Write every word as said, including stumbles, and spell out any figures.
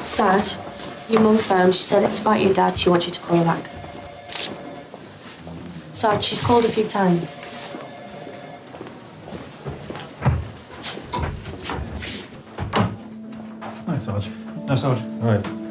Sarge, your mum phoned. She said it's about your dad. She wants you to call her back. Sarge, she's called a few times. Hi, Sarge. No, Sarge. All right.